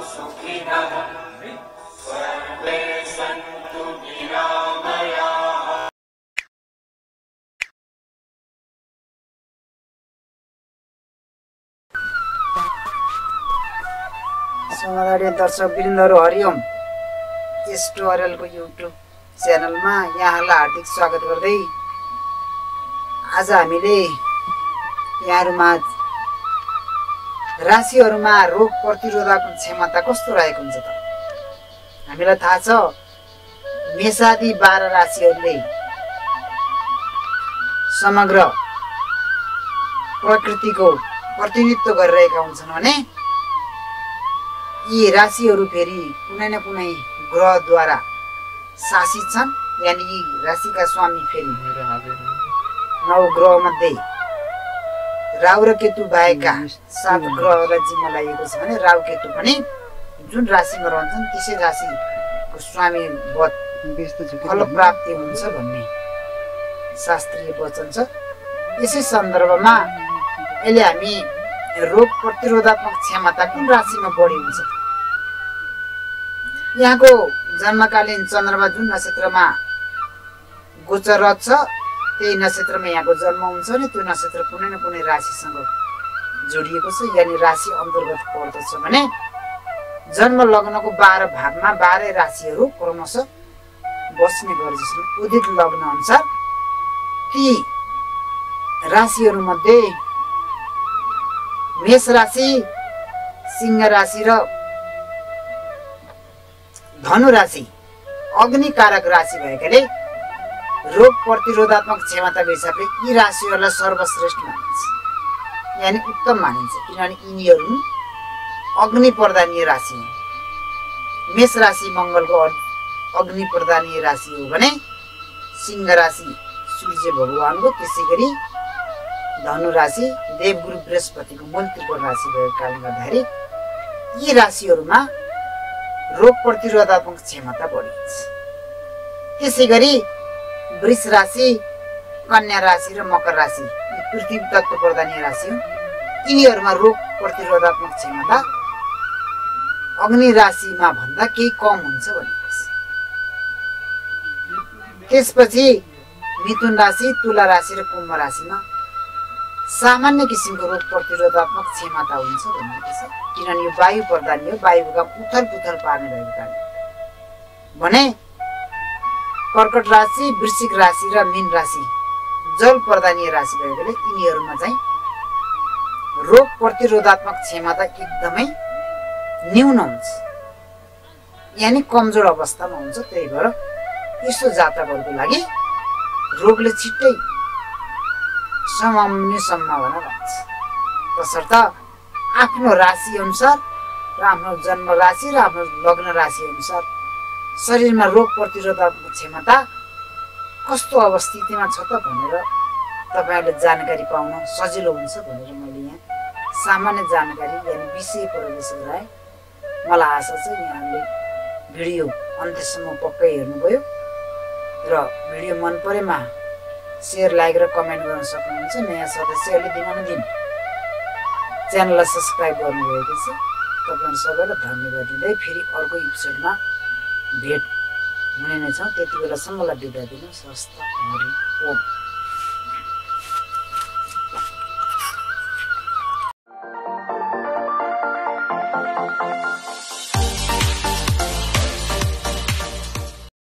सुखिनः सर्वे सन्तु निरामयाः। समाधान दर्शक वृन्दहरू हरिओम। यस ट्युटोरियलको युट्युब च्यानलमा यहाँलाई हार्दिक स्वागत गर्दै आज हामीले यहाँहरूमा राशिहरूमा रोग प्रतिरोधक क्षमता कस्तो रहेको हुन्छ त। हामीलाई थाहा छ मेषादि 12 राशिहरूले समग्र प्रकृतिको प्रतिनिधित्व गरिरहेका हुन्छन् भने यी राशिहरू फेरि कुनै न कुनै ग्रहद्वारा शासित छन्। यानि यी राशिका स्वामी फेरि 9 ग्रह मध्ये राहु र केतु बाहेकका 7 ग्रहलाई जिम्मा लागेको छ भने राहु केतु पनि जुन राशिमा रहन्छन् त्यसै राशिको स्वामी फलप्राप्ति हुन्छ भन्ने शास्त्रीय वचन छ। यसै सन्दर्भमा अहिले हामी रोग प्रतिरोधात्मक क्षमता कुन राशिमा बढी हुन्छ। यहाँको जन्मकालीन चन्द्रमा जुन नक्षत्रमा गोचररत छ त्यही नक्षत्रमा यहाँको जन्म हुन्छ भने त्यो नक्षत्र कुनै न कुनै राशिसँग जोडिएको छ, यानि राशि अन्तर्गत पर्दछ भने जन्म लग्नको 12 भावमा 12 राशिहरू क्रमशः बस्ने गर्दछन्। उदित लग्न अनुसार ती राशिहरू मध्ये मेष राशि, सिंह राशि र धनु राशि अग्निकारक राशि भएकाले रोग प्रतिरोधात्मक क्षमताको हिसाबले यी राशिहरूलाई सर्वश्रेष्ठ मानिन्छ, यानि उत्तम मानिन्छ, किनभने यिनीहरू अग्नि प्रदानीय राशि हुन्। मेष राशि मङ्गलको अग्नि प्रदानीय राशि हो भने सिंह राशि सूर्य भगवानको, त्यसै गरी धनु राशि देवगुरु बृहस्पतिको मूल त्रिकोण राशि भएको कारणले गर्दाखेरि यी राशिहरूमा रोग प्रतिरोधात्मक क्षमता बढिन्छ। त्यसै गरी वृष राशि, कन्या राशि र मकर राशि यी पृथ्वी तत्त्व प्रदानीय राशि हुन्। यिनीहरूमा रोग प्रतिरोधात्मक क्षमता अग्नि राशिमा भन्दा केही कम हुन्छ भनेको छ। त्यसपछि मिथुन राशि, तुला राशि र कुम्भ राशिमा सामान्य किसिमको रोग प्रतिरोधात्मक क्षमता हुन्छ भनिएको छ, किनभने यो वायु प्रदानीय हो, वायुका उथल पुथल पार्ने भएको कारण। भने कर्कट राशि, वृश्चिक राशि र मीन राशि जल प्रदानीय राशि भएकोले यिनीहरूमा चाहिँ रोग प्रतिरोधात्मक क्षमता एकदमै न्यून हुन्छ, यानि कमजोर अवस्थामा हुन्छ। त्यही भएर यस्तो जातकहरूको लागि रोगले छिट्टै समाउने सम्भावना रहन्छ। तसर्थ आफ्नो राशि अनुसार र आफ्नो जन्म राशि र आफ्नो लग्न राशि अनुसार शरीरमा रोग प्रतिरोधात्मक क्षमता कस्तो अवस्थितिमा छ त भनेर तपाईहरुले जानकारी पाउन सजिलो हुन्छ भनेर मैले यहाँ सामान्य जानकारी यानि विषय प्रवेश गराए। मलाई आशा छ यहाँले भिडियो अन्त्यसम्म पक्कै हेर्नुभयो र भिडियो मन परेमा शेयर, लाइक र कमेन्ट गर्न सक्नुहुन्छ। नयाँ सदस्यहरूले दिनानुदिन च्यानललाई सब्स्क्राइब गर्नुभएको छ। तपाईहरु सबैलाई धन्यवाद दिँदै फेरि अर्को एपिसोडमा भेट हुने नै छौँ। त्यति बेलासम्मलाई बिदा दिनुहोस्। हस्त हरि ओम।